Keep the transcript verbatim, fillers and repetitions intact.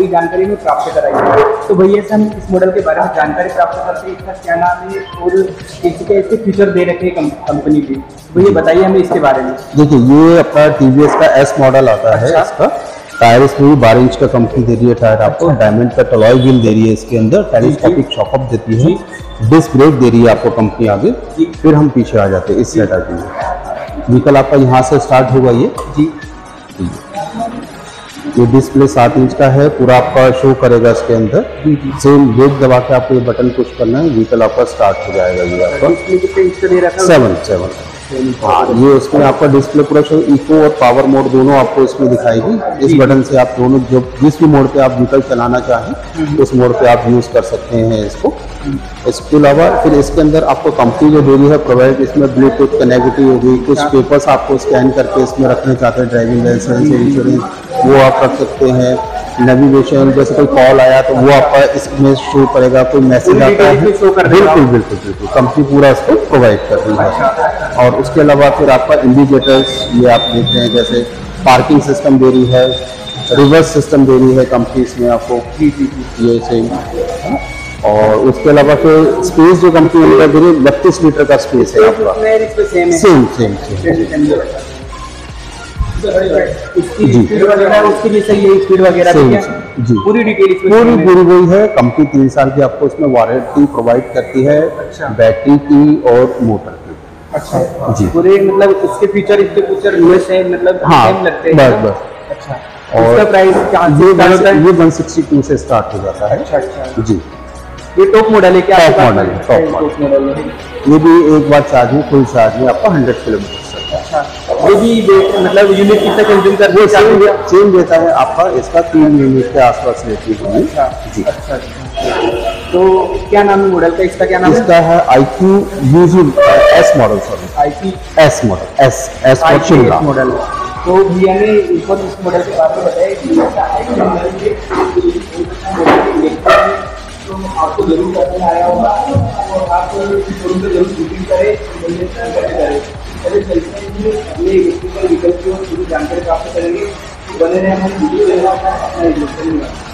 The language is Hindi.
जानकारी में प्राप्त कराई है। तो भैया से हम इस मॉडल के बारे में जानकारी प्राप्त करते हैं, इसका क्या नाम है और इसके इसके फीचर दे रखे हैं कंपनी के, भैया बताइए हमें इसके बारे में। देखिए ये अपना टीवीएस का एस मॉडल आता है। अच्छा। इसका टायर इसमें भी बारह इंच का कंपनी दे रही है टायर आपको। अच्छा। डायमंड का टलॉय व्हील दे रही है इसके अंदर। टेलीस्कोपिक शॉकअप देती है। डिस्क ब्रेक दे रही है आपको कंपनी आगे। फिर हम पीछे आ जाते हैं इस साइड आते हैं। व्हीकल आपका यहाँ से स्टार्ट होगा ये जी। ये डिस्प्ले सात इंच का है, पूरा आपका शो करेगा इसके अंदर। सेम ब्रेक दबा के आपको ये बटन पुश करना है, व्हीकल आपका स्टार्ट हो जाएगा। ये आपका सेवन सेवन हाँ, ये उसमें आपका डिस्प्ले पूरा शो इको और पावर मोड दोनों आपको इसमें दिखाएगी। इस बटन से आप दोनों जो जिस भी मोड पे आप व्हीकल चलाना चाहें उस मोड पे आप यूज कर सकते हैं इसको। इसके अलावा फिर इसके अंदर आपको कंपनी जो दे रही है प्रोवाइड, इसमें ब्लूटूथ कनेक्टिविटी होगी। कुछ पेपर्स आपको स्कैन करके इसमें रखने चाहते हैं, ड्राइविंग लाइसेंस, इंश्योरेंस, वो आप रख सकते हैं। नेविगेशन, जैसे कोई कॉल आया तो वो आपका इसमें शो करेगा, कोई मैसेज आता है बिल्कुल बिल्कुल बिल्कुल कंपनी पूरा इसको प्रोवाइड कर रही है। और उसके अलावा फिर आपका इंडिकेटर्स ये आप देख रहे हैं, जैसे पार्किंग सिस्टम दे रही है, रिवर्स सिस्टम दे रही है कंपनी इसमें आपको ये सेम। और उसके अलावा फिर स्पेस जो कंपनी ने दे रही है बत्तीस लीटर का स्पेस है आपका। सेम सेम सेम जी स्पीड वगैरह उसके लिए सही है, स्पीड वगैरह जी पूरी डिटेल पूरी पूरी वही है। कंपनी तीन साल की आपको इसमें वारंटी प्रोवाइड करती है। अच्छा। बैटरी की और मोटर की। अच्छा जी पूरे मतलब उसके फीचर इसके फीचर ये सेम मतलब हाँ सेम लगते हैं। बस बस। अच्छा और इसका प्राइस क्या ये है? ये वन सिक्सटी टू से स्टार्ट हो जाता है। अच्छा अच्छा जी ये टॉप मॉडल है क्या? टॉप मॉडल है, टॉप मॉडल है। ये भी एक बार चार्ज में फुल चार्ज में आपका हंड्रेड किलोमीटर। अच्छा ये भी मतलब यूनिट कितना कंज्यूम करता है? सेम देता है आपका, इसका तीन यूनिट के आसपास रहती है जी। अच्छा तो क्या नाम है मॉडल का? इसका क्या नाम है? इसका है आई क्यू यूजी S model. Sorry I Q S model S S for Shimla model. तो भैया ने ऊपर इस मॉडल के बारे में बताया कि आई क्यू मॉडल तो आपको जरूर पसंद आया होगा और आप शोरूम पे जरूर बुकिंग करें, करें अरे चलते हैं अपने इलेक्ट्रिकल व्हीकल की और पूरी जानकारी प्राप्त करेंगे। बने रहे हम वीडियो अपना